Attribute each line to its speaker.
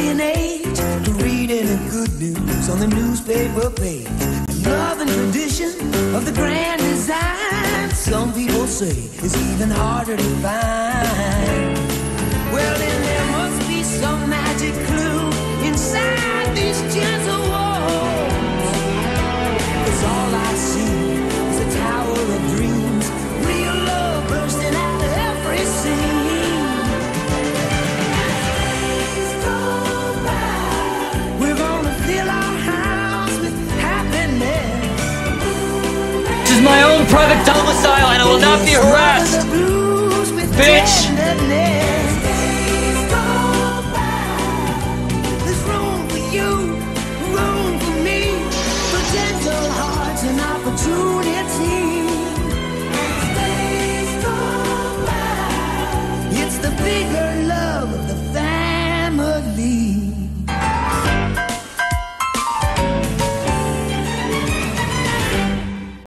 Speaker 1: and age to reading the good news on the newspaper page. Love and tradition of the grand design, some people say is even harder to find. Well, then there must be some magic clue inside these gentle walls, 'cause all I see is a tower of dreams, real love bursting out of every scene. Days go by, we're gonna fill our house with happiness.
Speaker 2: This is my own private domicile and I will not be harassed, bitch!